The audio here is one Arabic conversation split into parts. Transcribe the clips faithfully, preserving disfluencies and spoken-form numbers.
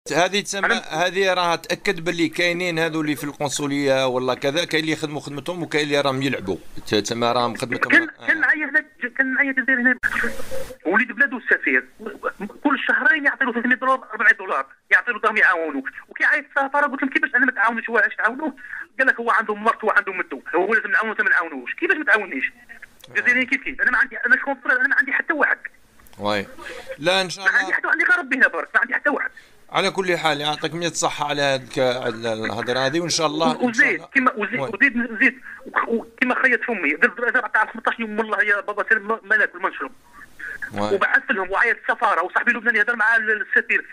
هذه تسمى هذه راه تاكد باللي كاينين هذو اللي في القنصليه ولا كذا، كاين اللي يخدموا خدمتهم وكاين اللي راهم يلعبوا تسمى راهم خدمتهم. كان كان معايا هنا كان معايا جزائري هنا وليد بلادو السفير كل شهرين يعطي له ثلاثمية دولار أربعمية دولار يعطي له درهم يعاونوه، وكيعيط السفاره قلت لهم كيفاش انا ما تعاونش هو علاش تعاونوه؟ قال لك هو عنده مرته وعنده مدو هو لازم نعاونو ما نعاونوش. كيفاش ما تعاونيش؟ الجزائريين كيف كيف انا ما عندي انا الكونسول انا ما عندي حتى واحد. واي لا ان شاء الله ما عندي حتى عندي غير ربي هنا برك ما عندي حتى واحد. على كل حال يعطيك مية صحة على هذيك الهضره هذه وان شاء الله. وزيد كما وزيد وزيد زيد كما خيط فمي درت تاع خمسطاش يوم والله يا بابا سلم ما ناكل ما نشرب. وبعثت لهم وعيط السفاره وصاحبي لبناني هضر مع السفير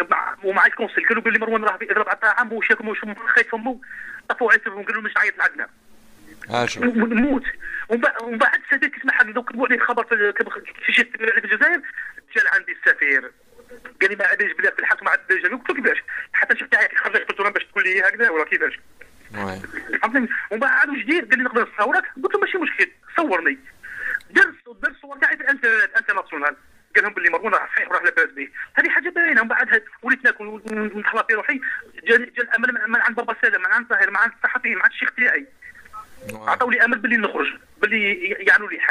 ومع الكونسل قالوا لي مروان راه يضرب على الطعام وش ياكل وش خيط فمه طفوا عيطهم قالوا مش عيط لعندنا. ها شوف نموت. ومن بعد السفير كيسمح لي كتبوا عليه خبر في شي في الجزائر جا عندي السفير قال لي ما عادش بلاد في الحق ما عاد جا قلت له كيفاش حتى شفت تاعك خرجت قلت له باش تقول لي هكذا ولا كيفاش. فهمتني. ومن بعد واش دير قال لي نقدر نصورك قلت له ماشي مشكل صورني. درس درس صور تاعي في الانترنت انت ناسيونال قال لهم باللي مروان راه صحيح وراه لاباس به. هذه حاجه باينه. ومن بعد وليت ناكل ونحلى في روحي جا جا الامل من عند بابا سالم من عند طاهر من عند الصحفيين من عند الشيخ تاعي عطاو لي امل باللي نخرج باللي يعانوا لي حل.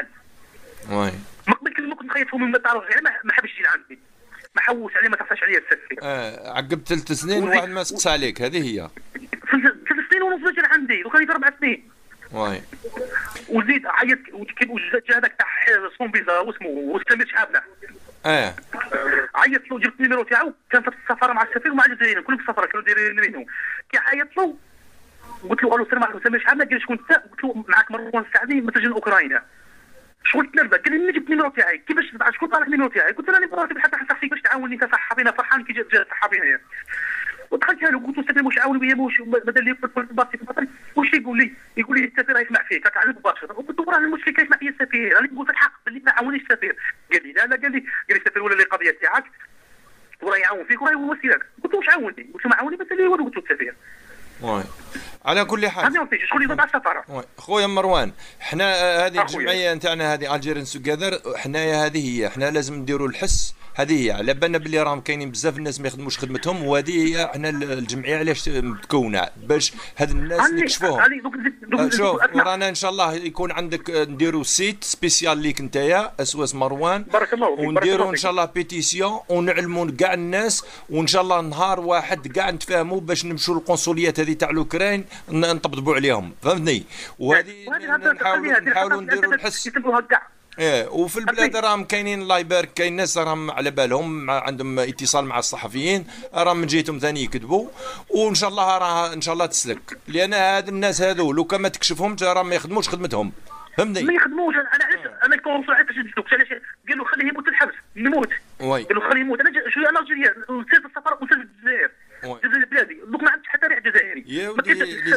واي ما قبل كنت كنت خايف من الدار يعني ما حبش يجي لعندي ما حوش عليه ما تعرفش عليا السفير. اه عقبت ثلاث سنين وواحد ما سقس عليك هذه هي. ثلاث سنين ونص جا عندي وكان اربع سنين. واي وزيد عيط كيف جا هذاك تاع صون فيزا واسمه سمير شحابنا. اه عيط له جبت النيميرو تاعو كان في السفاره مع السفير ومع الجزائريين كلهم في السفاره كانوا دايرين منهم. كي عيط له قلت له الو السلام عليكم سمير شحابنا قال لي شكون انت؟ قلت له معك مروان السعدي من سجن اوكرانيا. شغل تنرفز قال لي منين جبت النيميرو تاعي؟ كيفاش شكون طالع النيميرو تاعي؟ قلت له راني براسي بحال تاع شخصي باش تعاوني كصحفي انا فرحان كي جات صحفي هنايا. ودخلت له قلت له السفير واش عاون بيا واش بدل لي في الباسي واش يقول لي؟ يقول لي السفير يسمع فيك راك عارف مباشره. قلت له راه المشكل كيسمع فيا السفير راني نقول الحق باللي ما عاونيش السفير. قال لي لا لا قال لي قال لي السفير ولا لي القضيه تاعك وراه يعاون فيك وراه يوصلك. قلت له واش عاوني؟ قلت له ما عاوني بس اللي هو قلت له السفير. واي على كل حال هذه فيش شغل يضرب على السفاره. خويا مروان حنا هذه الجمعيه نتاعنا هذه الجيريان توغيذر حنايا هذه هي حنا لازم نديروا الحس هذه هي على بالنا باللي راهم كاينين بزاف الناس ما يخدموش خدمتهم وهذه هي حنا الجمعيه علاش متكونه باش هاد الناس نكشفوهم. شوف ورانا ان شاء الله يكون عندك نديروا سيت سبيسيال ليك نتايا اسواس مروان بارك الله فيك ونديروا ان شاء الله بيتيسيون ونعلموا كاع الناس وان شاء الله نهار واحد كاع نتفاهموا باش نمشوا للقنصليات هذه تاع الاوكران نطبطبوا عليهم فهمتني. وهذه نحاولوا نحاولوا نديروا الحس. ايه وفي البلاد راهم كاينين الله يبارك كاين ناس راهم على بالهم عندهم اتصال مع الصحفيين راهم من جهتهم ثاني يكذبوا وان شاء الله راه ان شاء الله تسلك لان هاد الناس هذو لو كان ما تكشفهم راهم ما يخدموش خدمتهم فهمني. ما يخدموش انا علاش انا الكونسول علاش شدتو علاش قالوا خليه يموت الحبس نموت. قالوا خليه يموت انا شويه انا الجزائر نسيت السفاره ونسيت الجزائر الجزائر بلادي دوك ما عندش حتى ريح جزائري. يا ودي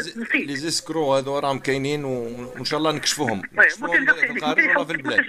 لي زيسكرو هذو راهم كاينين وان شاء الله نكشفوهم نكشفوهم في القارب ولا في البلاد.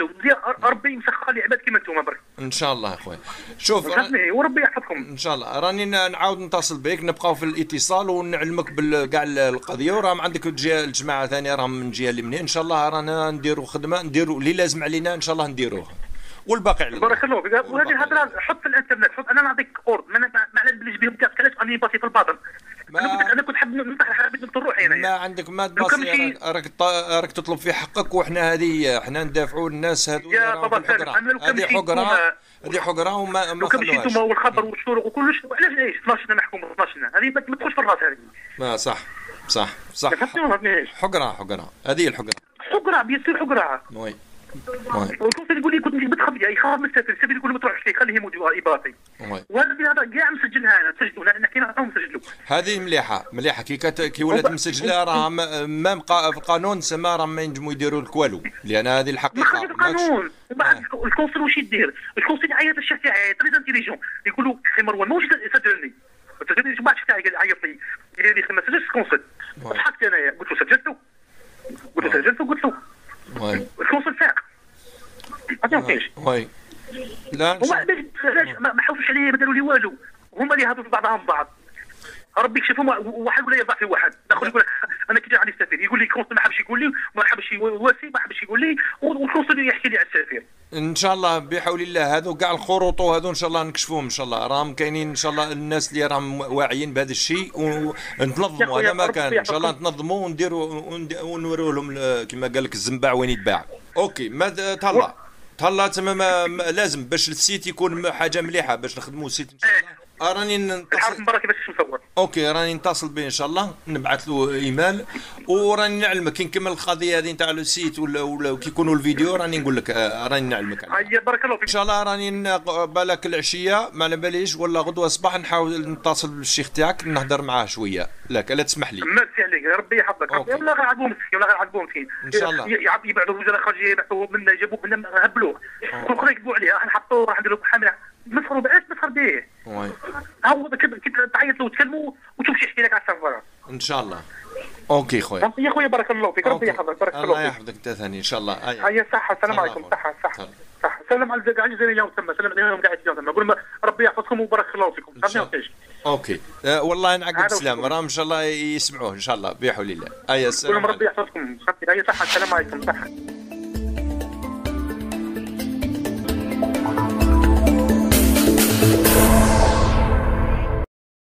ربي مسخر لي عباد كيما نتوما برك ان شاء الله اخويا. شوف وربي يحفظكم ان شاء الله راني نعاود نتصل بك نبقاو في الاتصال ونعلمك بكاع القضيه وراهم عندك الجماعه ثانيه راهم من جهه اليمنيه ان شاء الله رانا نديروا خدمه نديروا اللي لازم علينا ان شاء الله نديروه والباقي على بارك الله فيك. وهذه الهضره حط في الانترنت حط انا نعطيك اورد ما على باليش بهم كاع علاش راني باصي في الباطن. انا كنت انا كنت حاب نفتح حبيت نقتل روحي هنايا. ما عندك ما تباصي راك راك تطلب في حقك وحنا هذه حنا ندافعوا الناس هذو يا بابا سالم هذه حقره هذه حقره وما ما خلوهاش. مشيتوا والخبر والشروق وكلش علاش علاش اثناش محكوم اثناش هذه ما تدخلش في الراس هذه. ما صح صح صح حقره حقره هذه الحقره حقره بيصير حقره. وي والكونسل يقول لي كنت نجيب تخبيه يخاف من السفير السفير يقول له ما تروحش ليه خليه يموت يباطي. وهذا هذا كاع مسجلها انا سجلوا نحكي معاهم سجلوا. هذه مليحه مليحه كي كت... كي ولات مسجله راه مام في القانون سما راه ما ينجموا يديروا لك والو لان هذه الحقيقه. ما خرج القانون وبعد الكونسل واش يدير؟ الكونسل يعيط الشيخ تاعي تري انتيليجون يقول له اخي مروان ماهوش سجلني سجلني بعد الشيخ تاعي قال عيط لي قال لي ما سجلتش الكونسل. ضحكت انايا قلت له سجلته قلت له سجلته قلت له الكونسل فاق ما فيش. وي لا هما علاش ما حاولوش عليا ما داروا لي والو هما اللي هضروا بعضهم بعض. ربي يكشفهم. واحد ولا يرضع في واحد، الاخر يقول لك انا كي جا عندي السفير يقول لي كونسل ما حبش يقول لي وما حبش يواسي ما حبش يقول لي، والكونسل يحكي لي على السفير. ان شاء الله بحول الله هذو كاع الخروط وهذو ان شاء الله نكشفوهم ان شاء الله. راهم كاينين ان شاء الله الناس اللي راهم واعيين بهذا الشيء، ونتنظموا هذا ما كان ان شاء الله نتنظموا ونديروا ونوروا لهم كما قال لك الزنبع وين يتباع. اوكي ما تهلا تهلا تما لازم باش السيت يكون حاجه مليحه باش نخدموا السيت ان شاء الله. راني نتصل مبارك باش نصور. اوكي راني نتصل به ان شاء الله، نبعث له ايميل وراني نعلمك كي نكمل القضيه هذه نتاع السيت ولا ولا كي يكونوا الفيديو راني نقول لك راني نعلمك. هيا بارك الله فيك ان شاء الله. راني بالك العشيه ما على باليش ولا غدوه صباح نحاول نتصل بالشيخ تاعك نهضر معاه شويه، لاك لا تسمح لي. ميرسي عليك ربي يحفظك. ربي ولا غير عذبوه مسكين ولا غير عذبوه مسكين ان شاء الله. يبعثوا الوزراء الخارجيه يبعثوا منا يجيبوه منا هبلوه كل خرا يكذبوا عليه راح نحطوه راح نديروا حمله مسخروا بعاش مسخر به. وي هو كي تعيط له وتكلموا وتمشي يحكي لك على السفاره ان شاء الله. اوكي خويا. يا خويا بارك الله فيك ربي يحفظك بارك الله فيك. الله يحفظك انت ثاني ان شاء الله. هيا صحه السلام عليكم. صحه صحه صح. سلم على كاع الجزائريين تما، سلم عليهم كاع الجزائريين تما، قول ربي يحفظكم وبارك الله فيكم. فهمتني؟ اوكي أه والله نعقب السلام راهم ان شاء الله يسمعوه ان شاء الله بحول الله. ايا السلام. قول ربي يحفظكم. هيا صحه السلام عليكم. صحه.